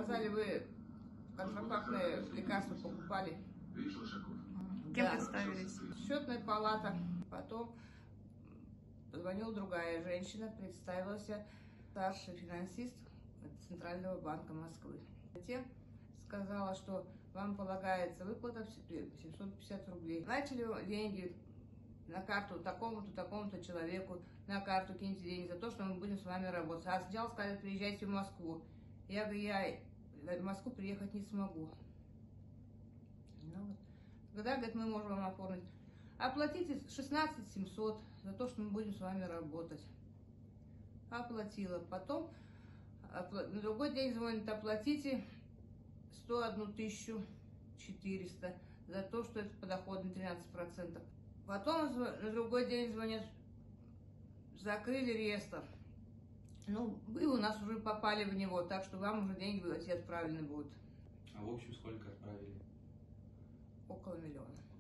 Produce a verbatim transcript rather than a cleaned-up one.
Сказали, вы контрафактное лекарство покупали. Кем Да. представились? Счетная палата. Потом позвонила другая женщина, представилась, старший финансист Центрального банка Москвы. Затем сказала, что вам полагается выплата в семьсот пятьдесят рублей. Начали деньги на карту такому-то, такому-то человеку, на карту киньте деньги за то, что мы будем с вами работать. А сначала сказали, приезжайте в Москву. Я говорю, я в Москву приехать не смогу. Ну, вот. Тогда, говорит, мы можем вам оформить. Оплатите шестнадцать семьсот за то, что мы будем с вами работать. Оплатила. Потом опла... на другой день звонит, оплатите сто одну тысячу четыреста за то, что это подоходный тринадцать процентов. Потом на другой день звонят, закрыли реестр. Ну, вы у нас уже попали в него, так что вам уже деньги эти отправлены будут. А в общем сколько отправили? Около миллиона.